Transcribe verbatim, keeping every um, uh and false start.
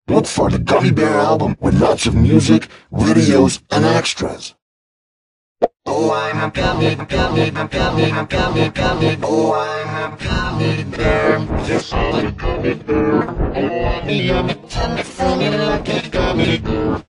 Look for the Gummy Bear album with lots of music, videos, and extras. Oh, I'm a gummy, gummy, gummy, gummy, gummy. Oh, I'm a gummy bear. Yes, I'm a gummy bear. Oh, I'm a yummy, tummy, funny, like a gummy bear.